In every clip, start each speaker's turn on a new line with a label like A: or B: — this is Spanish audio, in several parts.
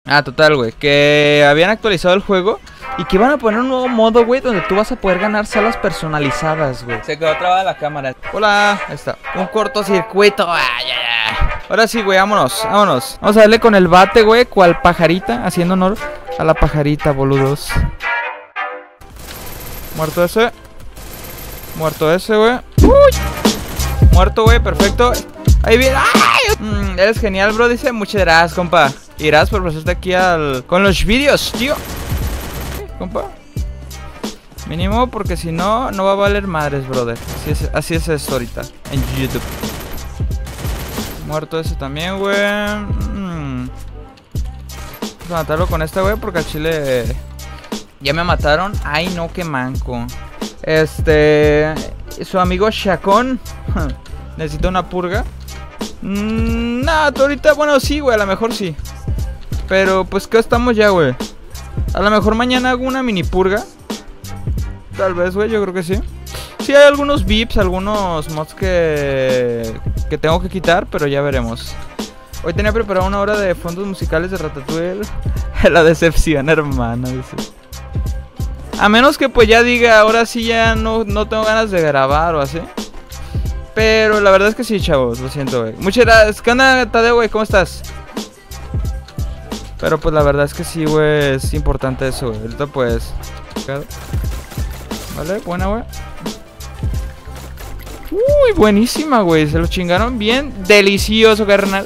A: Ah, total, güey. Que habían actualizado el juego y que iban a poner un nuevo modo, güey, donde tú vas a poder ganar salas personalizadas, güey. Se quedó trabada la cámara. Hola, ahí está. Un cortocircuito. Ay, ay, ay. Ahora sí, güey, vámonos, vámonos. Vamos a darle con el bate, güey, cual pajarita, haciendo honor a la pajarita, boludos. Muerto ese. Muerto ese, güey. ¡Uy! Muerto, güey, perfecto. Ahí viene. ¡Ay! Eres genial, bro, dice. Muchas gracias, compa. Y gracias por pasarte aquí con los vídeos, tío. Compa. Mínimo, porque si no, no va a valer madres, brother. Así es esto ahorita, en YouTube. Muerto ese también, güey. Vamos a matarlo con este, güey, porque al chile ya me mataron. Ay, no, qué manco. Su amigo Shakon necesita una purga. Nada, ahorita, bueno, sí, güey, a lo mejor sí. Pero, pues, ¿qué estamos ya, güey? A lo mejor mañana hago una mini purga. Tal vez, güey, yo creo que sí. Sí hay algunos VIPs, algunos mods que tengo que quitar, pero ya veremos. Hoy tenía preparado una hora de fondos musicales de Ratatouille. La decepción, hermana, dice. A menos que pues ya diga, ahora sí ya no tengo ganas de grabar o así. Pero la verdad es que sí, chavos, lo siento, güey. Muchas gracias. ¿Qué onda, Tadeo, güey? ¿Cómo estás? Pero pues la verdad es que sí, güey, es importante eso, güey. Ahorita pues... Vale, buena, güey. Uy, buenísima, güey. Se lo chingaron bien. Delicioso, carnal.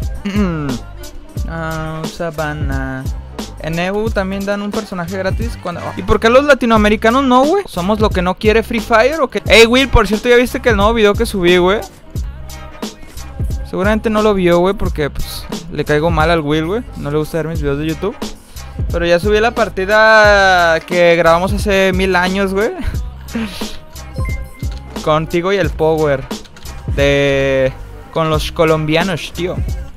A: Sabana. En EU también dan un personaje gratis cuando... ¿Y por qué los latinoamericanos no, güey? ¿Somos lo que no quiere Free Fire o qué? Ey, Will, por cierto, ¿ya viste que el nuevo video que subí, güey? Seguramente no lo vio, güey, porque pues le caigo mal al Will, güey. No le gusta ver mis videos de YouTube. Pero ya subí la partida que grabamos hace 1000 años, güey. Contigo y el Power. Con los colombianos, tío.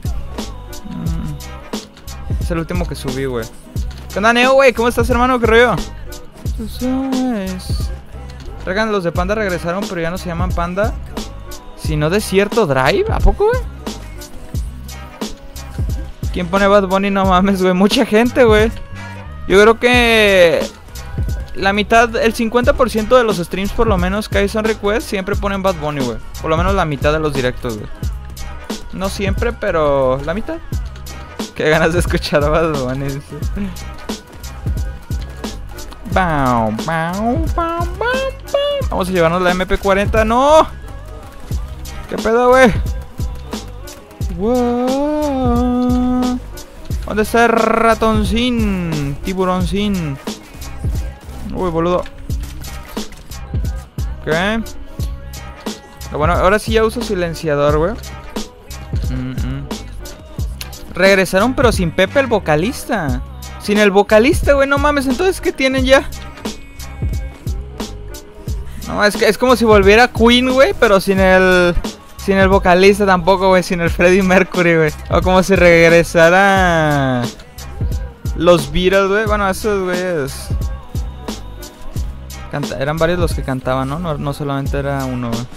A: Es el último que subí, güey. ¿Qué onda, Neo, güey? ¿Cómo estás, hermano? ¿Qué rollo? Regan, los de Panda regresaron, pero ya no se llaman Panda, sino Desierto Drive. ¿A poco, güey? ¿Quién pone Bad Bunny? No mames, güey. Mucha gente, güey. Yo creo que la mitad, el 50% de los streams, por lo menos, que hay son requests, siempre ponen Bad Bunny, güey. Por lo menos la mitad de los directos, güey. No siempre, pero la mitad. Qué ganas de escuchar a Bad Bunny. Vamos a llevarnos la MP40. ¡No! ¿Qué pedo, güey? Wow. ¿Dónde está el ratoncín? Tiburoncín. Uy, boludo. ¿Qué? Bueno, ahora sí ya uso silenciador, güey. Regresaron, pero sin Pepe, el vocalista. Sin el vocalista, güey, no mames. Entonces, ¿qué tienen ya? No, es como si volviera Queen, güey, pero sin el vocalista tampoco, güey. Sin el Freddie Mercury, güey. O como si regresara los Beatles, güey. Bueno, esos güeyes eran varios los que cantaban, ¿no? No solamente era uno, güey.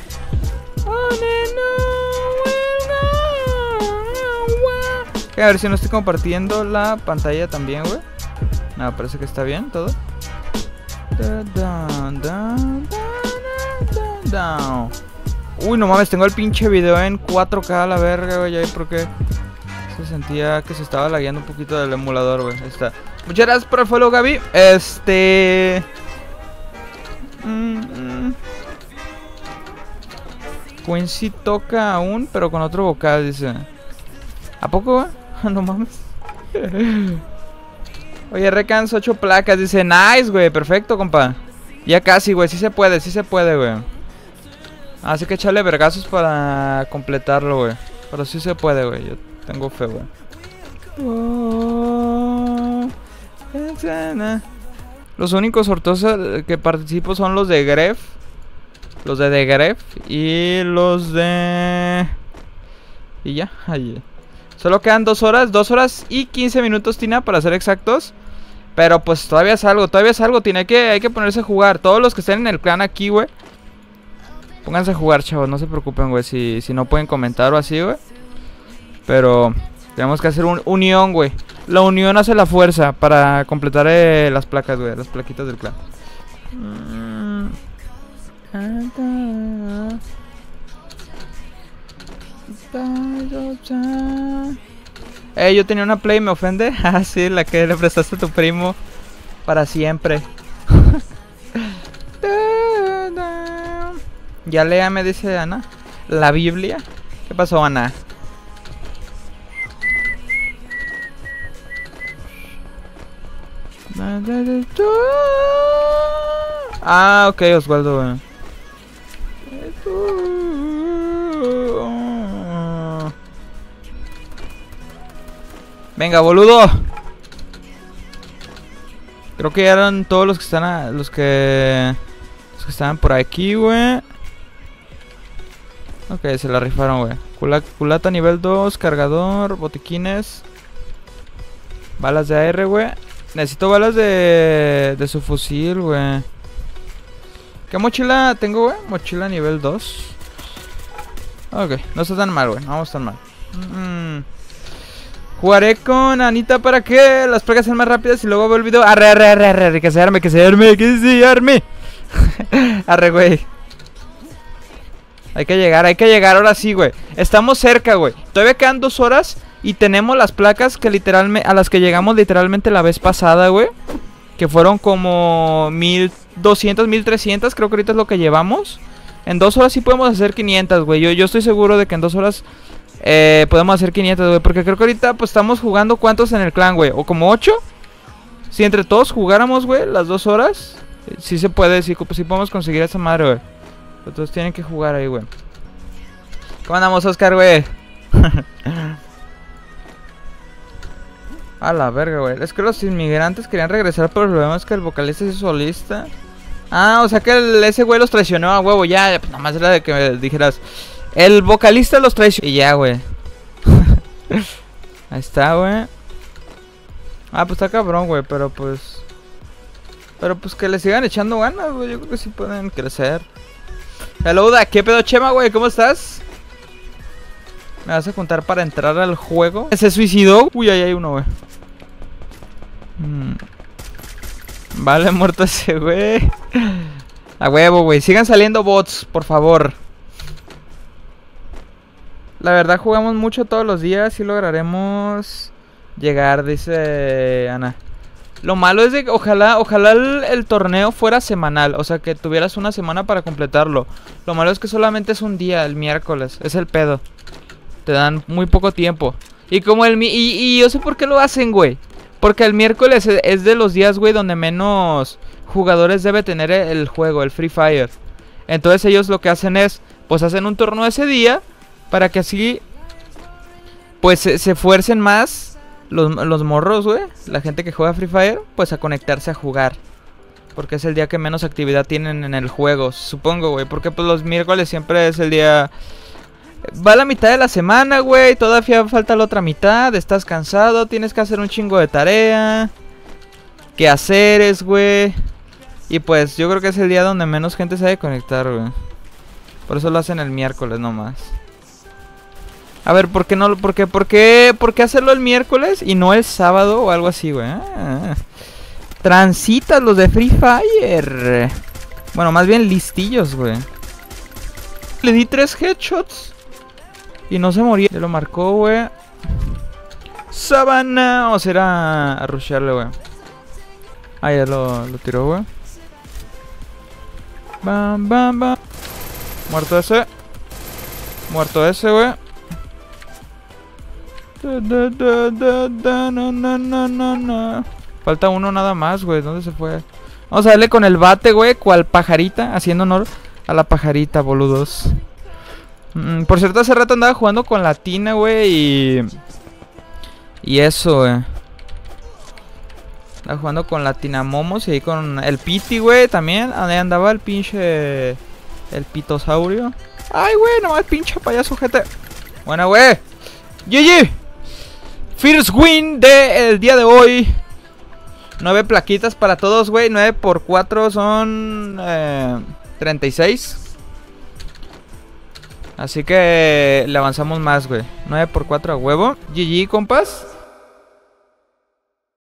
A: A ver si no estoy compartiendo la pantalla también, güey. No, parece que está bien todo. Uy, no mames, tengo el pinche video en 4K a la verga, güey. Ya por qué se sentía que se estaba lagueando un poquito del emulador, güey. Ahí está. Muchas gracias por el follow, Gaby. Quincy toca aún, pero con otro vocal, dice. ¿A poco, güey? No mames. Oye, Recans 8 placas. Dice, nice, güey. Perfecto, compa. Ya casi, güey. Sí se puede, güey. Así que echarle vergazos para completarlo, güey. Pero sí se puede, güey. Yo tengo fe, güey. Los únicos sorteos que participo son los de Gref. Los de The Gref. Y los de... Y ya, ahí. Solo quedan 2 horas y 15 minutos, Tina, para ser exactos. Pero pues todavía es algo, Tina. Hay que ponerse a jugar. Todos los que estén en el clan aquí, güey, pónganse a jugar, chavos. No se preocupen, güey, si no pueden comentar o así, güey. Pero tenemos que hacer un unión, güey. La unión hace la fuerza para completar las placas, güey. Las plaquitas del clan. Yo tenía una Play, ¿me ofende? Ah, sí, la que le prestaste a tu primo. Para siempre. Ya lea, me dice Ana. La Biblia. ¿Qué pasó, Ana? Ah, ok, Osvaldo, güey. Venga, boludo. Creo que ya eran todos los que están los que estaban por aquí, güey. Ok, se la rifaron, güey. Culata nivel 2, cargador, botiquines. Balas de AR, güey. Necesito balas de su fusil, güey. ¿Qué mochila tengo, güey? Mochila nivel 2. Ok, no está tan mal, güey. No vamos tan mal. Jugaré con Anita para que las plagas sean más rápidas y luego veo el video. Arre, que se arme. Arre, güey. Hay que llegar, ahora sí, güey. Estamos cerca, güey. Todavía quedan 2 horas y tenemos las placas que literalmente a las que llegamos literalmente la vez pasada, güey. Que fueron como 1200, 1300, creo que ahorita es lo que llevamos. En 2 horas sí podemos hacer 500, güey. Yo estoy seguro de que en 2 horas podemos hacer 500, güey. Porque creo que ahorita pues estamos jugando ¿cuántos en el clan, güey? ¿O como 8? Si entre todos jugáramos, güey, las 2 horas, sí se puede, sí podemos conseguir esa madre, güey. Todos tienen que jugar ahí, güey. ¿Cómo andamos, Oscar, güey? A la verga, güey. Es que los inmigrantes querían regresar, pero el problema es que el vocalista es solista. Ah, o sea que ese güey los traicionó a huevo. Ya, pues nada más era de que me dijeras. El vocalista los traicionó. Y ya, güey. Ahí está, güey. Ah, pues está cabrón, güey. Pero pues que le sigan echando ganas, güey. Yo creo que sí pueden crecer. Hello, ¿qué pedo, Chema, güey? ¿Cómo estás? ¿Me vas a contar para entrar al juego? ¿Se suicidó? Uy, ahí hay uno, güey. Vale, muerto ese, güey. A huevo, güey. Sigan saliendo bots, por favor. La verdad, jugamos mucho todos los días y lograremos llegar, dice Ana. Lo malo es de que ojalá el torneo fuera semanal. O sea, que tuvieras una semana para completarlo. Lo malo es que solamente es un día, el miércoles. Es el pedo. Te dan muy poco tiempo. Y como y yo sé por qué lo hacen, güey. Porque el miércoles es de los días, güey, donde menos jugadores debe tener el juego, el Free Fire. Entonces ellos lo que hacen es, pues hacen un torneo ese día, para que así, pues se esfuercen más los morros, güey. La gente que juega Free Fire, pues a conectarse a jugar. Porque es el día que menos actividad tienen en el juego, supongo, güey. Porque pues los miércoles siempre es el día... Va la mitad de la semana, güey. Todavía falta la otra mitad. Estás cansado. Tienes que hacer un chingo de tarea. Quehaceres, güey. Y pues yo creo que es el día donde menos gente se ha de conectar, güey. Por eso lo hacen el miércoles nomás. A ver, ¿por qué no? ¿Por qué hacerlo el miércoles y no el sábado o algo así, güey? Transitas los de Free Fire. Bueno, más bien listillos, güey. Le di 3 headshots y no se moría. Se lo marcó, güey. Sabana. O será a rushearle, güey. Ah, ya lo tiró, güey. Bam, bam, bam. Muerto ese. Muerto ese, güey. Falta uno nada más, güey. ¿Dónde se fue? Vamos a darle con el bate, güey. Cual pajarita. Haciendo honor a la pajarita, boludos. Por cierto, hace rato andaba jugando con la Tina, güey. Y eso, güey. Andaba jugando con la Tina Momos y ahí con el Piti, güey. También. Ahí andaba el pinche... El pitosaurio. Ay, güey. Nomás pinche payaso, gente. Buena, güey. GG. First win del día de hoy. 9 plaquitas para todos, güey. 9 por 4 son 36. Así que le avanzamos más, güey. 9 por 4 a huevo. GG, compas.